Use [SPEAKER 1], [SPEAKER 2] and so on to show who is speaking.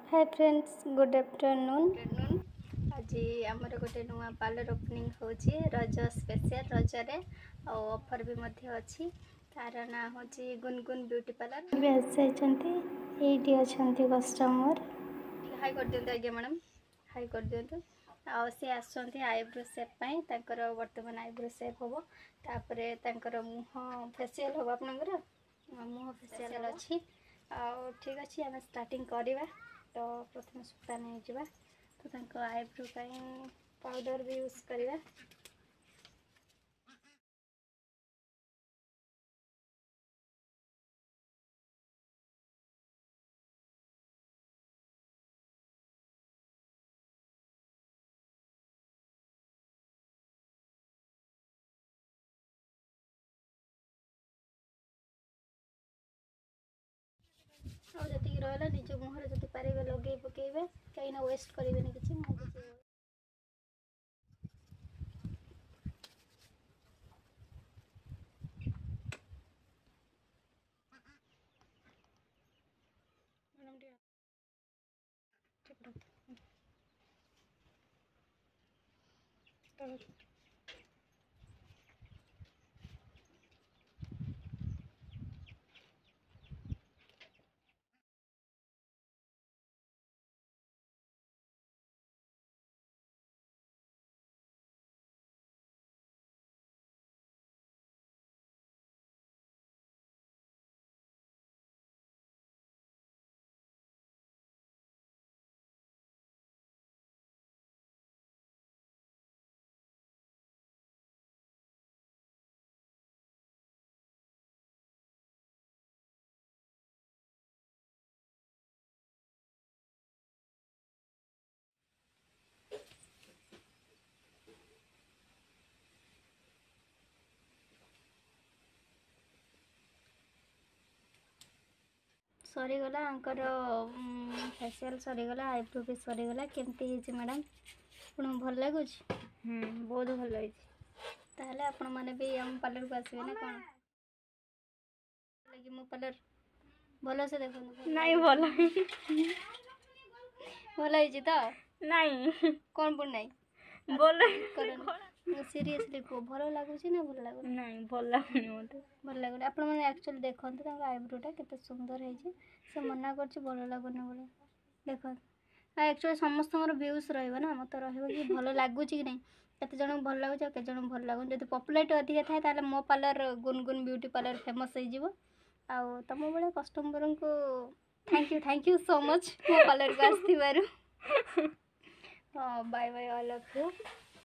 [SPEAKER 1] Hi friends good afternoon आज आमर गोटे नुआ पार्लर ओपनिंग होची रज स्पेशल रजरे ऑफर भी मध्य अच्छी तार ना हूँ गुनगुन ब्यूटी पार्लर भी आसती अच्छे कस्टमर हाई कर दिंतु आज्ञा मैडम हाई कर दिंतु सी आसुँच आईब्रो सेप बर्तमान आईब्रो सेप हम तापर मुह फेसियाल हम आपंकर मुह फेसियाल अच्छी ठीक अच्छे आम स्टार्टिंग करवा तो प्रथम सूता नहीं जावा तो आईब्रो पाउडर भी यूज करवा और जी रहा निज मुहर जब पारे लगे पकेबे कहीं वेस्ट करेंगे किसी सरीगला आंकर फेसियाल सरीगला आईब्रो भी सरीगला केमती मैडम आपन भल लगुच
[SPEAKER 2] बहुत भल लगी
[SPEAKER 1] ताहले आपण माने भी हम पार्लर को आसबे ना कोन लगी मो पार्लर भलो से देखो
[SPEAKER 2] नहीं भल
[SPEAKER 1] भल है तो
[SPEAKER 2] नहीं
[SPEAKER 1] कौन पुण नहीं
[SPEAKER 2] बोल
[SPEAKER 1] सीरियसली को भल लगुच ना भल लगु
[SPEAKER 2] नहीं भल लगुनि मते
[SPEAKER 1] भल लगुनि आपण माने एक्चुअली देखंत ताका आईब्रोटा केते सुंदर है जे से मना करछि भल लगुनि बोले देखो एक्चुअली समस्त व्यूज रहइबो ना मते रहइबो कि भल लगुच कि नहीं केते जण भल लगुच केते जण भल लगुनि जदि पॉपुलैरिटी अधिक थाए ताले मो parlour Gungun beauty parlour famous हो जिवो आ तम बळे कस्टमर को थैंक यू सो मच मो पार्लर को आस्थिबारु bye bye all of you.